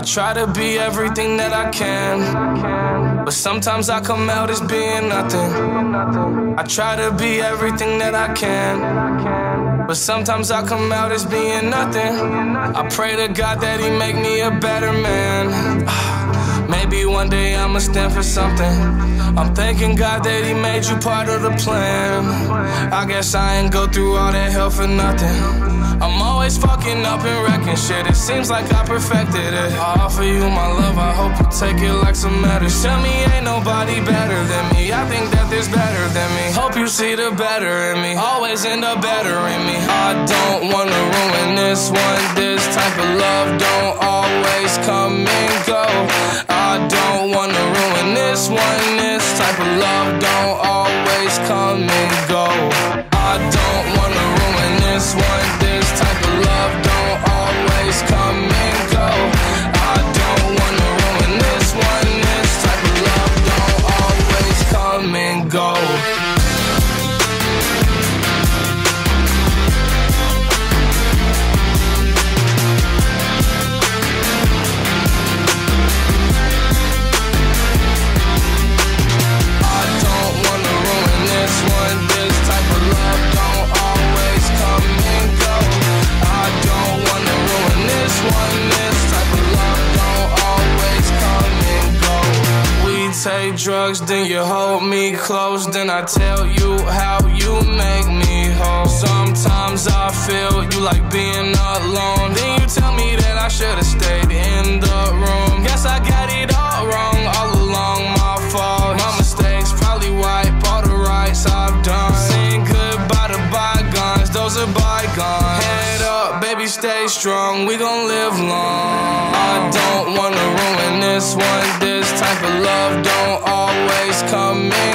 try to be everything that I can, but sometimes I come out as being nothing. I try to be everything that I can, but sometimes I come out as being nothing. I pray to God that He make me a better man. Maybe one day I'ma stand for something. I'm thanking God that He made you part of the plan. I guess I ain't go through all that hell for nothing. I'm always fucking up and wrecking shit. It seems like I perfected it. I offer you my love, I hope you take it like some medicine. Tell me ain't nobody better than me. I think that there's better than me. Hope you see the better in me. Always end up better in me. I don't wanna ruin this one. This type of love don't always come and go. I don't wanna ruin this one. This type of love don't always come and go. I don't wanna ruin this one. This type of love don't always come and go. I don't wanna ruin this one. This type of love don't always come and go. Take drugs, then you hold me close. Then I tell you how you make me whole. Sometimes I feel you like being alone. Then you tell me that I should've stayed in the room. Guess I got it all wrong, all along my fault. My mistakes probably wipe all the rights I've done. Saying goodbye to bygones, those are bygones. Head up, baby, stay strong, we gon' live long. I don't wanna ruin this one. This type of love don't always come in